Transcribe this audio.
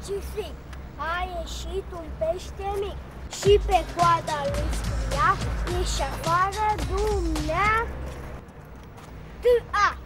pacific. A ieșit un pește mic și pe coada lui scria: ieși afară, dumnea, t-a.